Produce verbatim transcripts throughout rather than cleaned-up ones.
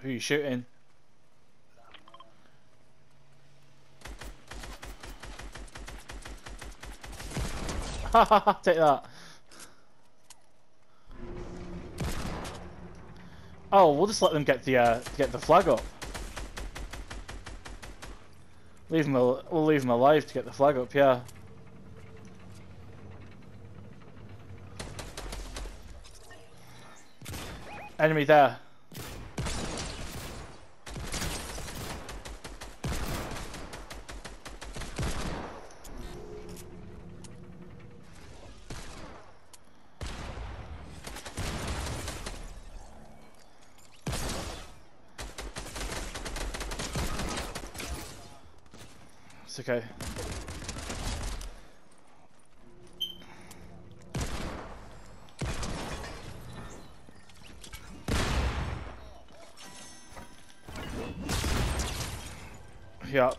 Who are you shooting? Haha, take that. Oh, we'll just let them get the uh, get the flag up. Leave them. We'll leave them alive to get the flag up. Yeah. Enemy there. It's okay. Yup.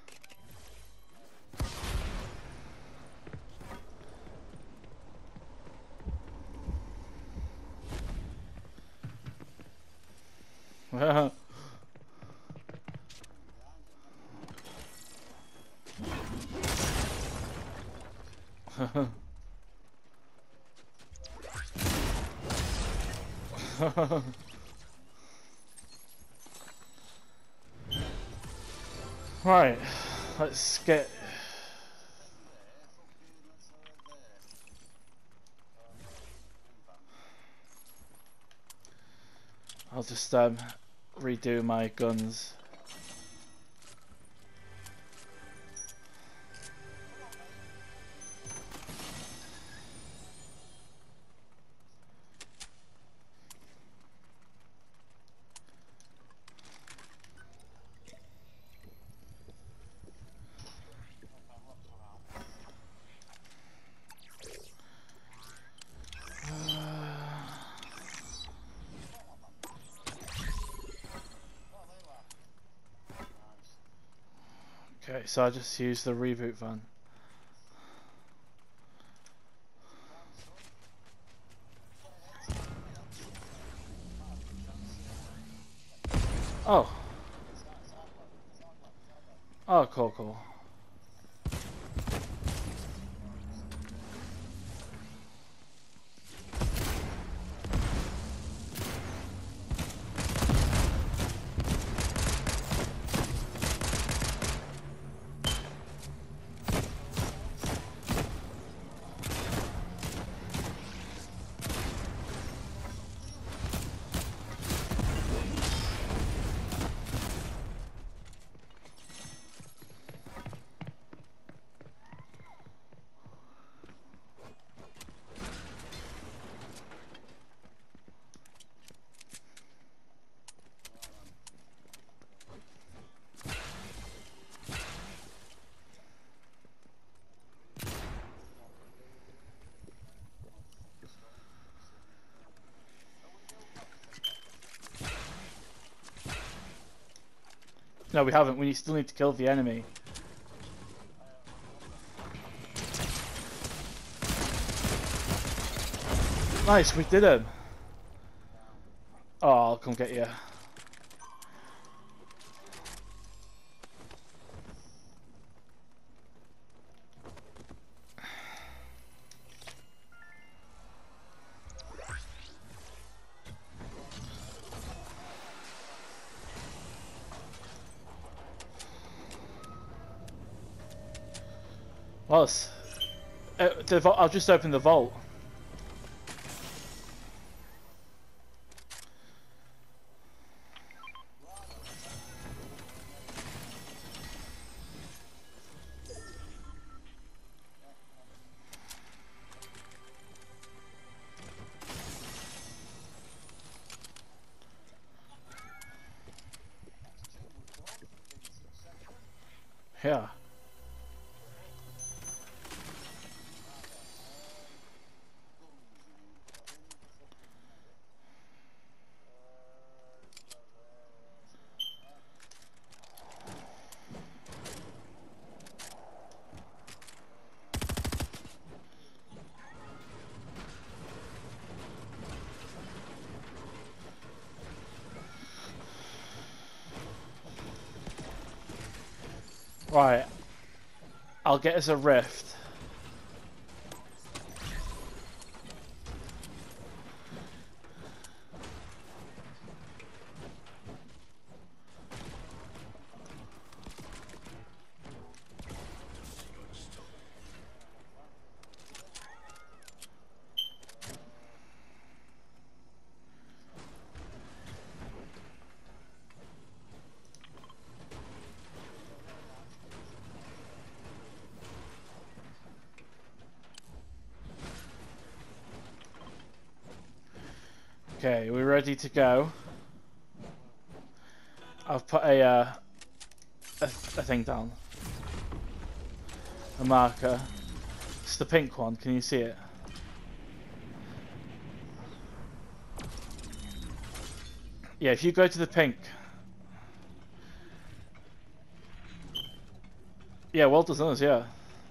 Right, let's get. I'll just um, redo my guns. Okay, so I just use the reboot van. Oh. Oh, cool, cool. No, we haven't. We still need to kill the enemy. Nice, we did him. Oh, I'll come get you. Well, it's, uh, the vault, I'll just open the vault. Yeah. Right. I'll get us a rift. Okay, we're ready to go. I've put a, uh, a, a thing down. A marker. It's the pink one, can you see it? Yeah, if you go to the pink. Yeah, well done us, yeah.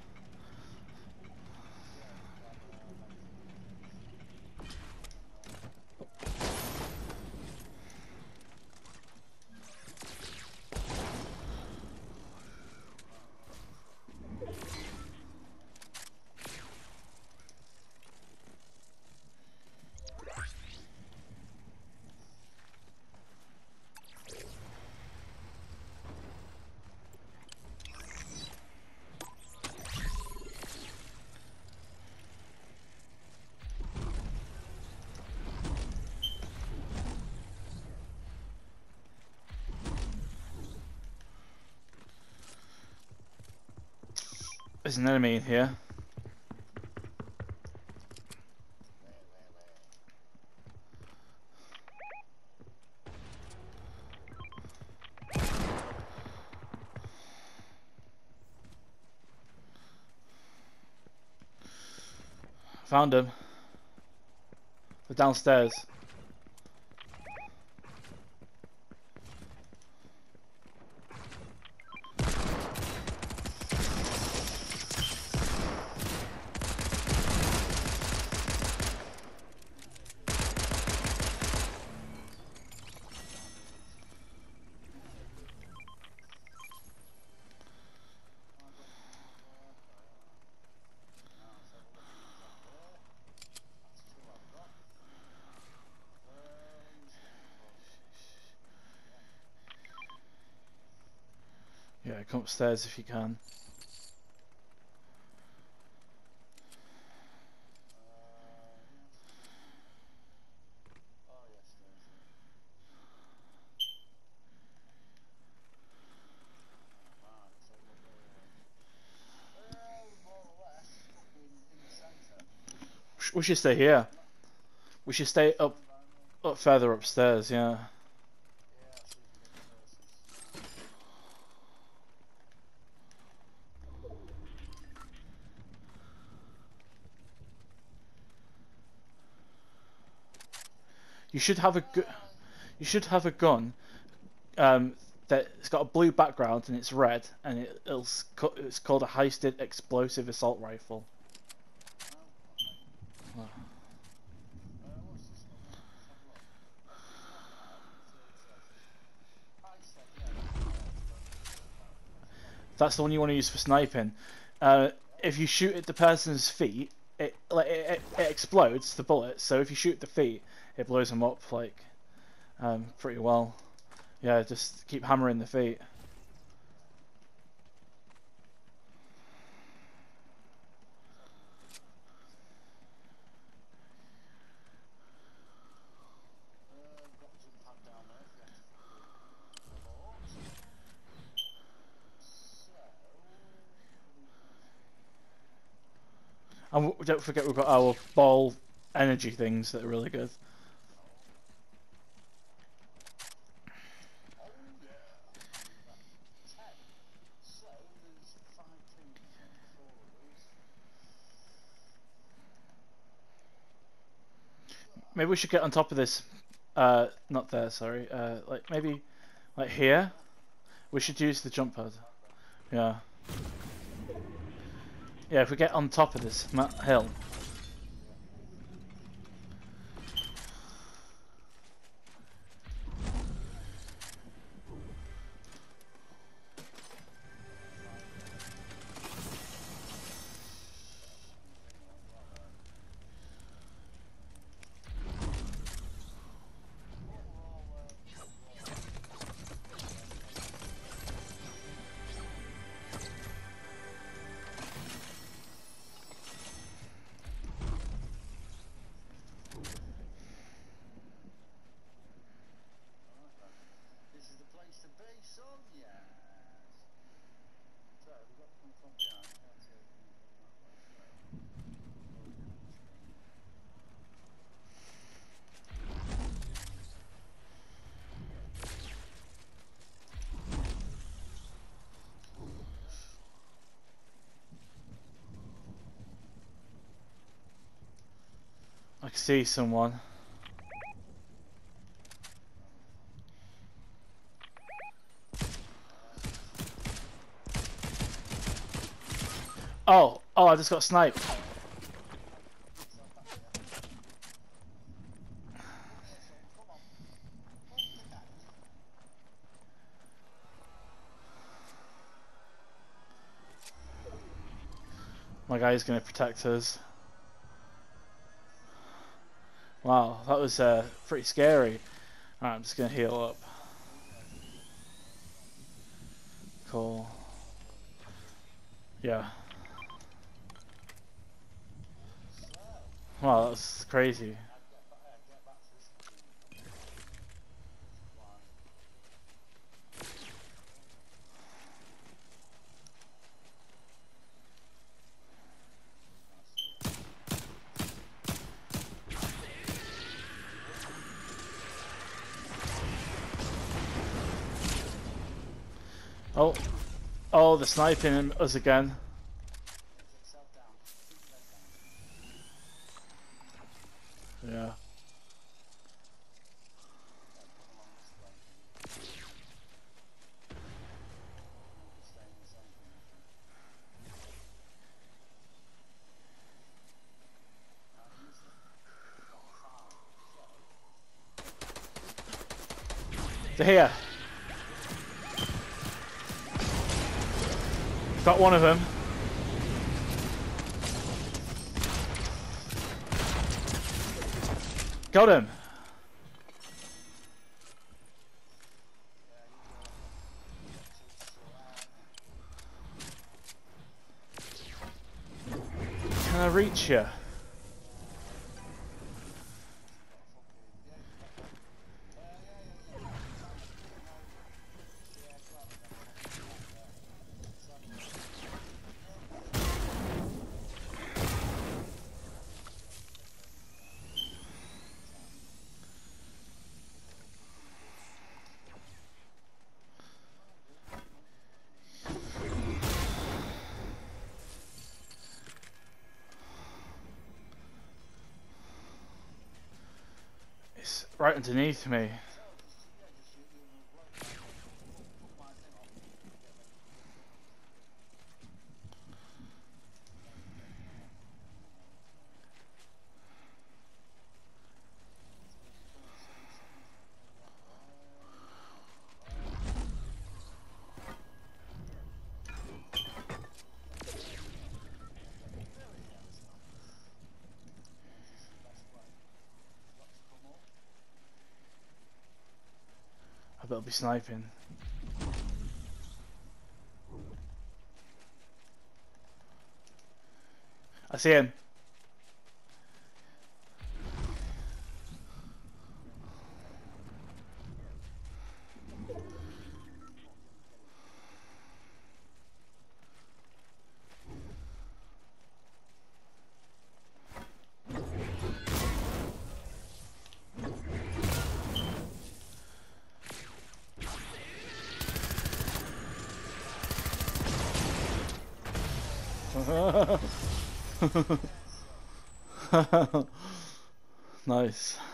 There's an enemy in here. Found him. They're downstairs. Yeah, come upstairs if you can. We should stay here. We should stay up, up further upstairs. Yeah. You should have a gu You should have a gun um, that's got a blue background and it's red, and it, it's it's called a high-speed explosive assault rifle. Oh. That's the one you want to use for sniping. Uh, if you shoot at the person's feet, it like it, it, it explodes the bullet. So if you shoot at the feet, it blows them up like um, pretty well. Yeah, just keep hammering the feet. And don't forget we've got our ball energy things that are really good. Maybe we should get on top of this. Uh, not there, sorry. Uh, like maybe, like here. We should use the jump pad. Yeah. Yeah, if we get on top of this hill. see someone. Oh, oh, I just got sniped. My guy's gonna protect us. Wow, that was uh, pretty scary. Alright, I'm just gonna heal up. Cool. Yeah. Wow, that was crazy. Oh, oh, the sniping us again. Yeah. They're here. Got one of them. Got him. Can I reach you? It's right underneath me. I better be sniping. I see him. Nice.